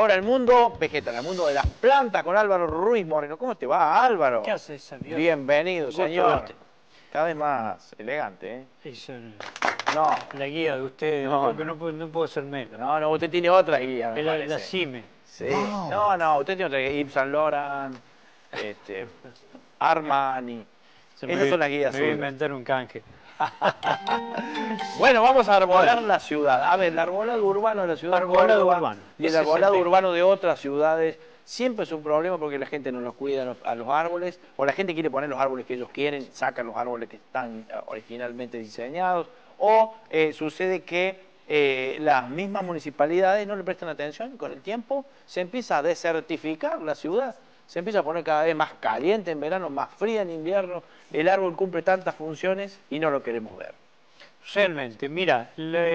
Ahora el mundo vegetal, el mundo de las plantas con Álvaro Ruiz Moreno. ¿Cómo te va, Álvaro? ¿Qué haces, Javier? Bienvenido, Gusto señor. verte. Cada vez más elegante, ¿eh? Eso, No, la guía de usted, No, porque no puedo ser menos. no, usted tiene otra guía, me La parece. CIME. Sí. No, usted tiene otra guía. Yves Saint Laurent, Armani. Esas son las guías Me voy a suyas. inventar un canje. Bueno, vamos a arbolar la ciudad. A ver, el arbolado urbano de la ciudad de Arbolado Córdoba urbano. y el Ese es arbolado el- urbano de otras ciudades siempre es un problema porque la gente no los cuida a los árboles, o la gente quiere poner los árboles que ellos quieren, sacan los árboles que están originalmente diseñados, o sucede que las mismas municipalidades no le prestan atención y con el tiempo se empieza a desertificar la ciudad. Se empieza a poner cada vez más caliente en verano, más fría en invierno. El árbol cumple tantas funciones y no lo queremos ver. Realmente, mira,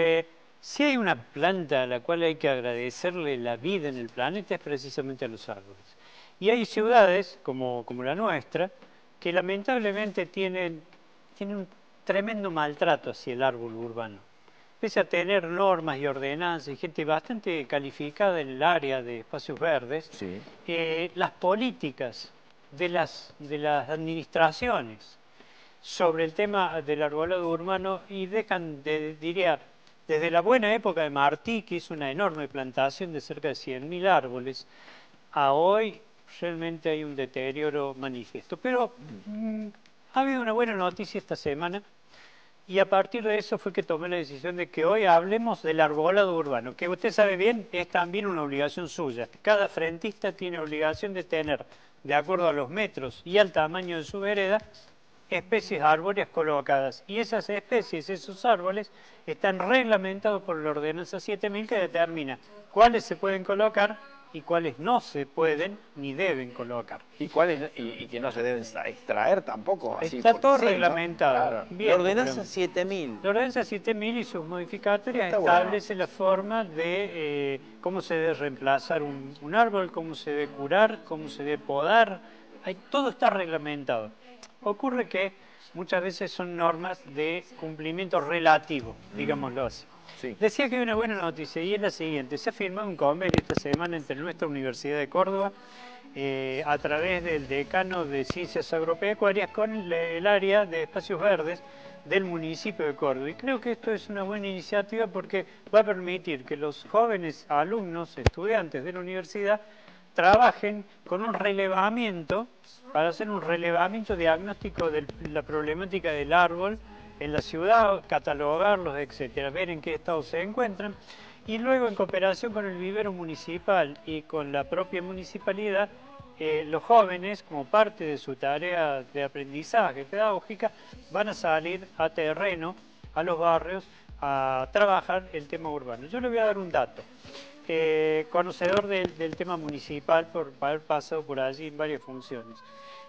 si hay una planta a la cual hay que agradecerle la vida en el planeta es precisamente a los árboles. Y hay ciudades, como la nuestra, que lamentablemente tienen un tremendo maltrato hacia el árbol urbano. Pese a tener normas y ordenanzas y gente bastante calificada en el área de espacios verdes, Sí. las políticas de las administraciones sobre el tema del arbolado urbano y dejan diría, desde la buena época de Martí, que hizo una enorme plantación de cerca de 100.000 árboles, a hoy realmente hay un deterioro manifiesto. Pero ha habido una buena noticia esta semana y a partir de eso fue que tomé la decisión de que hoy hablemos del arbolado urbano, que usted sabe bien es también una obligación suya. Cada frentista tiene obligación de tener, de acuerdo a los metros y al tamaño de su vereda, especies arbóreas colocadas. Y esas especies, esos árboles, están reglamentados por la Ordenanza 7000 que determina cuáles se pueden colocar y cuáles no se pueden ni deben colocar. Y que no se deben extraer tampoco. Así Está porque todo sí, ¿no? reglamentado. Claro. Bien, La ordenanza pero- 7000. La Ordenanza 7000 y sus modificatorias Está bueno. establece la forma de cómo se debe reemplazar un árbol, cómo se debe curar, cómo se debe podar. Todo está reglamentado. Ocurre que muchas veces son normas de cumplimiento relativo, digámoslo así. Sí. Decía que hay una buena noticia y es la siguiente. Se ha firmado un convenio esta semana entre nuestra Universidad de Córdoba a través del decano de Ciencias Agropecuarias con el área de espacios verdes del municipio de Córdoba. Y creo que esto es una buena iniciativa porque va a permitir que los jóvenes alumnos, estudiantes de la universidad, trabajen con un relevamiento, para hacer un relevamiento diagnóstico de la problemática del árbol en la ciudad, catalogarlos, etcétera, ver en qué estado se encuentran y luego en cooperación con el vivero municipal y con la propia municipalidad, los jóvenes, como parte de su tarea de aprendizaje pedagógica, van a salir a terreno, a los barrios, a trabajar el tema urbano. Yo le voy a dar un dato. Conocedor del tema municipal por haber pasado por allí en varias funciones.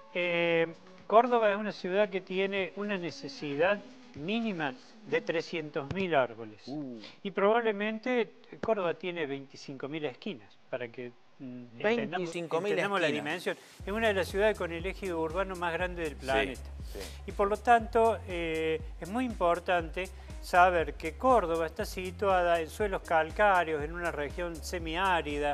Córdoba es una ciudad que tiene una necesidad mínima de 300.000 árboles. Y probablemente Córdoba tiene 25.000 esquinas, para que 25.000 entendamos la esquinas. dimensión. Es una de las ciudades con el ejido urbano más grande del planeta. Sí. Y por lo tanto es muy importante saber que Córdoba está situada en suelos calcáreos, en una región semiárida,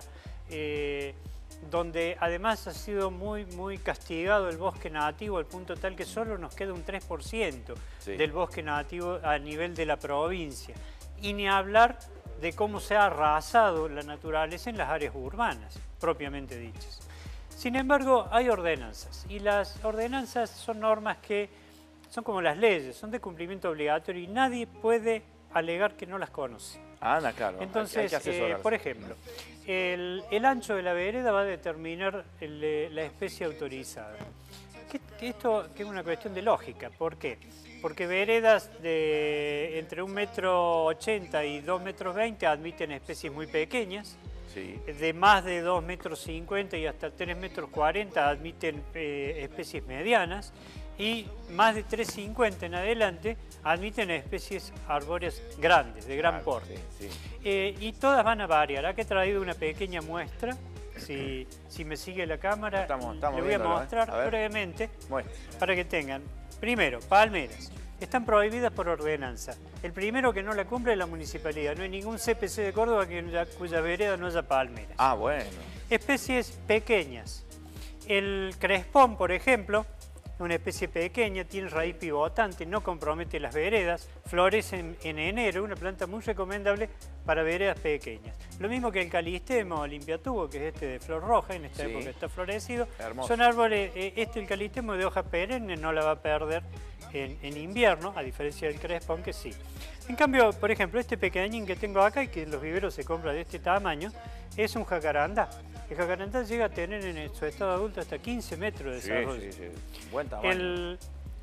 donde además ha sido muy castigado el bosque nativo al punto tal que solo nos queda un 3% del bosque nativo a nivel de la provincia. Y ni hablar de cómo se ha arrasado la naturaleza en las áreas urbanas, propiamente dichas. Sin embargo, hay ordenanzas, y las ordenanzas son normas que son como las leyes, son de cumplimiento obligatorio y nadie puede alegar que no las conoce. Anda, claro. Entonces, hay que asesorarse. por ejemplo, el ancho de la vereda va a determinar la especie autorizada. Esto que es una cuestión de lógica. ¿Por qué? Porque veredas de entre 1,80 m y 2,20 m admiten especies muy pequeñas. Sí. De más de 2,50 m y hasta 3,40 m admiten especies medianas. Y más de 3,50 en adelante admiten especies arbóreas grandes, de gran porte. Sí. Y todas van a variar. Aquí he traído una pequeña muestra. Si me sigue la cámara, Estamos le voy a viéndolo, mostrar A ver. brevemente Muestra. para que tengan. Primero, palmeras. están prohibidas por ordenanza. El primero que no la cumple es la municipalidad. No hay ningún CPC de Córdoba cuya vereda no haya palmeras. Ah, bueno. Especies pequeñas. El crespón, por ejemplo, una especie pequeña, tiene raíz pivotante, no compromete las veredas, florece en enero, una planta muy recomendable para veredas pequeñas. Lo mismo que el calistemo o limpiatubo, que es este de flor roja, en esta época está florecido. Hermoso. Son árboles, el calistemo de hoja perenne no la va a perder en invierno, a diferencia del crespón que sí. En cambio, por ejemplo, este pequeñín que tengo acá y que en los viveros se compra de este tamaño, es un jacarandá. El jacarandá llega a tener en su estado adulto hasta 15 metros de desarrollo. Sí. Buen tamaño.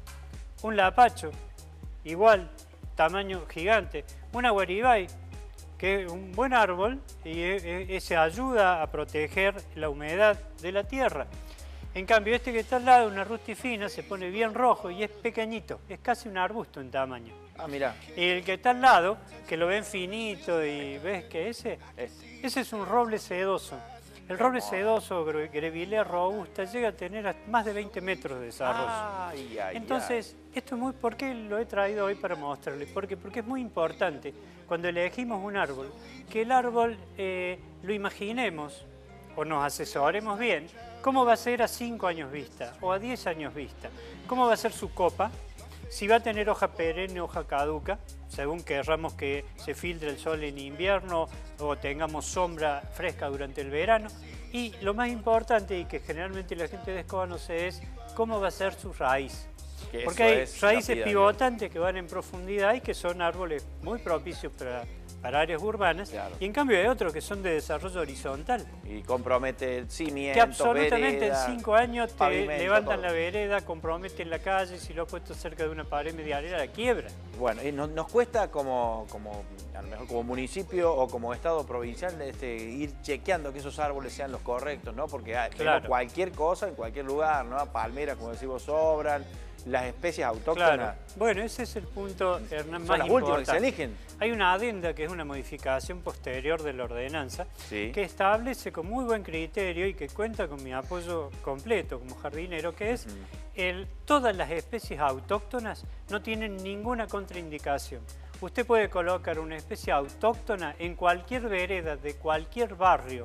Un lapacho, igual, tamaño gigante. Un aguaribay, que es un buen árbol y ese ayuda a proteger la humedad de la tierra. En cambio, este que está al lado, una rustifina, se pone bien rojo y es pequeñito, es casi un arbusto en tamaño. Ah, mira. Y el que está al lado, que lo ven finito y ves que ese es un roble sedoso. El roble sedoso, Grevillea robusta, llega a tener más de 20 metros de desarrollo. Entonces, esto es ¿por qué lo he traído hoy para mostrarles? Porque es muy importante, cuando elegimos un árbol, que el árbol lo imaginemos o nos asesoremos bien, cómo va a ser a 5 años vista o a 10 años vista, cómo va a ser su copa, si va a tener hoja perenne o hoja caduca, según querramos que se filtre el sol en invierno o tengamos sombra fresca durante el verano. Y lo más importante, y que generalmente la gente desconoce, es cómo va a ser su raíz. Porque hay raíces pivotantes que van en profundidad y que son árboles muy propicios para áreas urbanas, claro. Y en cambio hay otros que son de desarrollo horizontal. Y compromete el cimiento, que absolutamente vereda, en 5 años te levantan todo. La vereda, comprometen la calle, si lo has puesto cerca de una pared medianera, la quiebra. Bueno, y nos cuesta como a lo mejor como municipio o como estado provincial ir chequeando que esos árboles sean los correctos, ¿no? Porque claro, cualquier cosa en cualquier lugar, ¿no? Palmeras, como decimos, sobran. Las especies autóctonas. Claro. Bueno, ese es el punto, Hernán, más importante. Son las últimas que se eligen. Hay una adenda que es una modificación posterior de la ordenanza, sí, que establece con muy buen criterio y que cuenta con mi apoyo completo como jardinero, que es todas las especies autóctonas no tienen ninguna contraindicación. Usted puede colocar una especie autóctona en cualquier vereda de cualquier barrio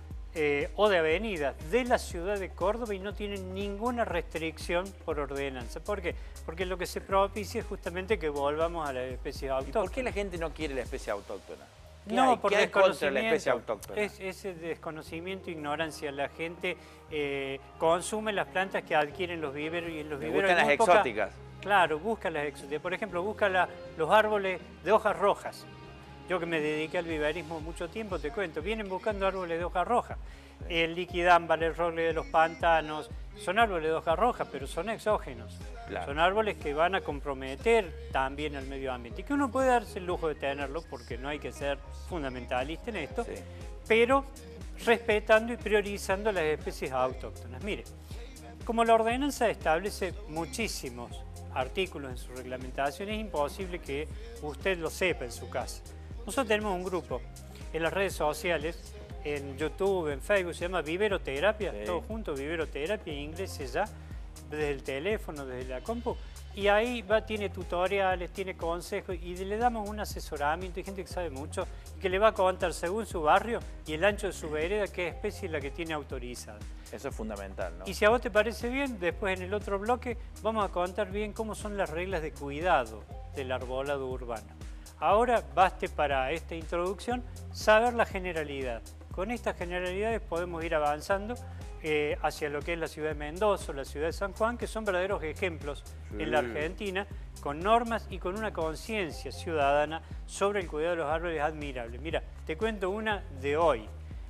o de avenida de la ciudad de Córdoba y no tienen ninguna restricción por ordenanza. ¿Por qué? Porque lo que se propicia es justamente que volvamos a las especies autóctonas. ¿Y por qué la gente no quiere la especie autóctona? No, por desconocimiento. La especie autóctona? Ese desconocimiento e ignorancia. La gente consume las plantas que adquieren los viveros y en los viveros buscan las exóticas. Claro, busca las exóticas. Por ejemplo, busca los árboles de hojas rojas. Yo que me dediqué al viverismo mucho tiempo, te cuento, vienen buscando árboles de hoja roja. El liquidámbar, el roble de los pantanos, son árboles de hoja roja, pero son exógenos. Claro. Son árboles que van a comprometer también al medio ambiente. Y que uno puede darse el lujo de tenerlo, porque no hay que ser fundamentalista en esto, sí, pero respetando y priorizando las especies autóctonas. Mire, como la ordenanza establece muchísimos artículos en su reglamentación, es imposible que usted lo sepa en su casa. Nosotros tenemos un grupo en las redes sociales, en YouTube, en Facebook, se llama Viveroterapia, sí, todo junto, Viveroterapia, ingrese ya desde el teléfono, desde la compu, y ahí tiene tutoriales, tiene consejos, y le damos un asesoramiento, hay gente que sabe mucho, y que le va a contar según su barrio y el ancho de su vereda qué especie es la que tiene autorizada. Eso es fundamental, ¿no? Y si a vos te parece bien, después en el otro bloque vamos a contar bien cómo son las reglas de cuidado del arbolado urbano. Ahora baste para esta introducción saber la generalidad. Con estas generalidades podemos ir avanzando hacia lo que es la ciudad de Mendoza, la ciudad de San Juan, que son verdaderos ejemplos en la Argentina, con normas y con una conciencia ciudadana sobre el cuidado de los árboles admirable. Mira, te cuento una de hoy.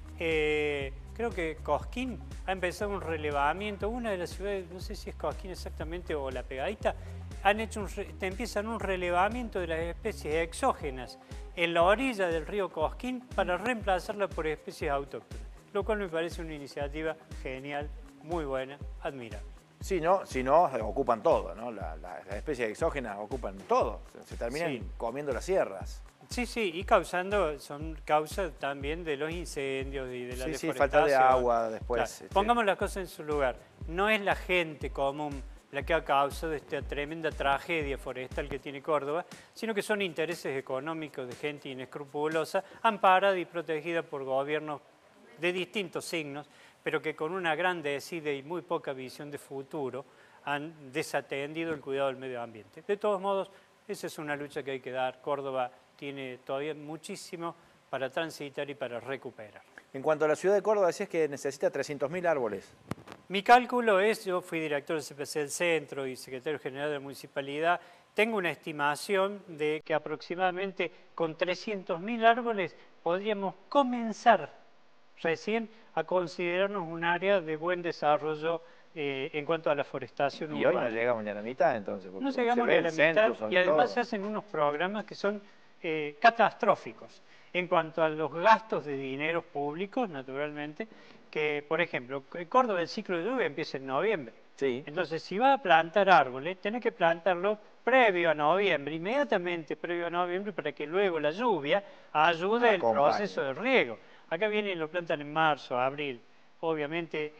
Creo que Cosquín ha empezado un relevamiento, una de las ciudades, no sé si es Cosquín exactamente o La Pegadita, empiezan un relevamiento de las especies exógenas en la orilla del río Cosquín para reemplazarla por especies autóctonas, lo cual me parece una iniciativa genial, muy buena, admirable. Si no, ocupan todo, ¿no? Las especies exógenas ocupan todo, se terminan sí, comiendo las sierras. Sí, y son causa también de los incendios y de la deforestación. Sí, falta de agua después. Claro. Pongamos las cosas en su lugar. No es la gente común la que ha causado esta tremenda tragedia forestal que tiene Córdoba, sino que son intereses económicos de gente inescrupulosa, amparada y protegida por gobiernos de distintos signos, pero que con una gran desida y muy poca visión de futuro han desatendido el cuidado del medio ambiente. De todos modos, esa es una lucha que hay que dar. Córdoba tiene todavía muchísimo para transitar y para recuperar. En cuanto a la ciudad de Córdoba, decías que necesita 300.000 árboles. Mi cálculo es, yo fui director del CPC del Centro y secretario general de la Municipalidad, tengo una estimación de que aproximadamente con 300.000 árboles podríamos comenzar recién a considerarnos un área de buen desarrollo en cuanto a la forestación Y urbana. hoy no llegamos ni a la mitad, entonces. No llegamos ni a la mitad y además se hacen unos programas que son catastróficos en cuanto a los gastos de dinero públicos, naturalmente, que, por ejemplo, Córdoba el ciclo de lluvia empieza en noviembre. Sí. Entonces, si vas a plantar árboles, tenés que plantarlo previo a noviembre, inmediatamente previo a noviembre, para que luego la lluvia ayude el proceso de riego. Acá vienen y lo plantan en marzo, abril. Obviamente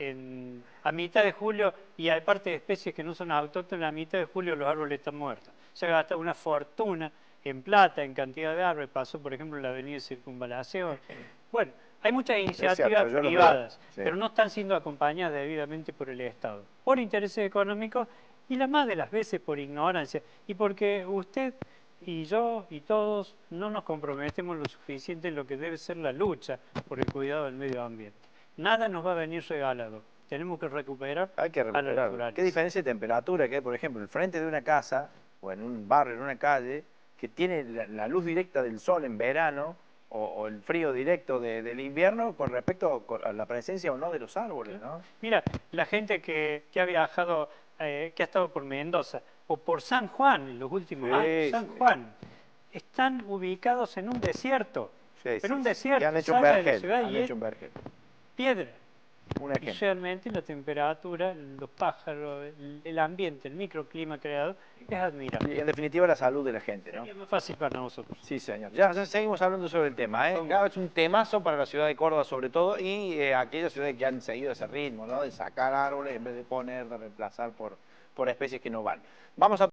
a mitad de julio, y aparte de especies que no son autóctonas, a mitad de julio los árboles están muertos. Se ha gastado una fortuna en plata, en cantidad de árboles. Pasó, por ejemplo, la avenida de Circunvalación. Bueno, hay muchas iniciativas privadas, sí, pero no están siendo acompañadas debidamente por el Estado, por intereses económicos y la más de las veces por ignorancia, y porque usted y yo y todos no nos comprometemos lo suficiente en lo que debe ser la lucha por el cuidado del medio ambiente. Nada nos va a venir regalado. Tenemos que recuperar, a la naturaleza. ¿Qué diferencia de temperatura que hay, por ejemplo, el frente de una casa o en un barrio, en una calle, que tiene la luz directa del sol en verano o el frío directo del invierno con respecto a la presencia o no de los árboles, ¿no? Mira, la gente que ha viajado, que ha estado por Mendoza o por San Juan en los últimos años, San Juan, están ubicados en un desierto. En un desierto, y han hecho un vergel, piedra. Un ejemplo. Y realmente la temperatura, los pájaros, el ambiente, el microclima creado es admirable. Y en definitiva la salud de la gente, ¿no? Es más fácil para nosotros. Sí, señor. Ya seguimos hablando sobre el tema, ¿eh? Claro, es un temazo para la ciudad de Córdoba sobre todo y aquellas ciudades que han seguido ese ritmo, ¿no? De sacar árboles en vez de poner, de reemplazar por especies que no van. Vamos a